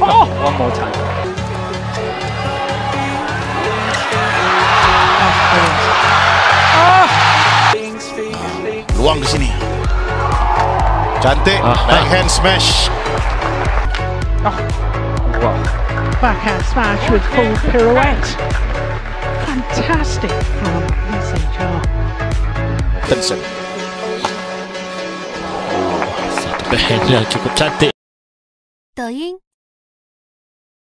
One more time. Luang di sini. Cantik. Backhand smash. Wow. Backhand smash with full pirouette. Fantastic from Lee Seung-ja. Tension. Backhand cukup cantik. 抖音